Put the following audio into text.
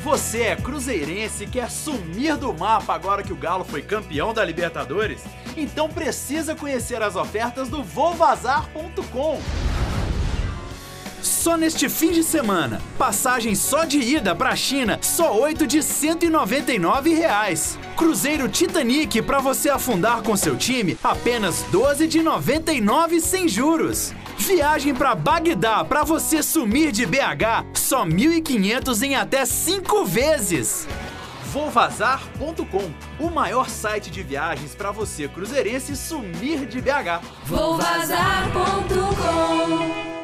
Você é cruzeirense e quer sumir do mapa agora que o Galo foi campeão da Libertadores? Então precisa conhecer as ofertas do VouVazar.com. Só neste fim de semana, passagem só de ida pra China, só 8 de R$ 199. Cruzeiro Titanic pra você afundar com seu time, apenas 12 de R$ 99 sem juros. Viagem pra Bagdá pra você sumir de BH, só 1.500 em até 5 vezes. VouVazar.com, o maior site de viagens pra você cruzeirense sumir de BH. VouVazar.com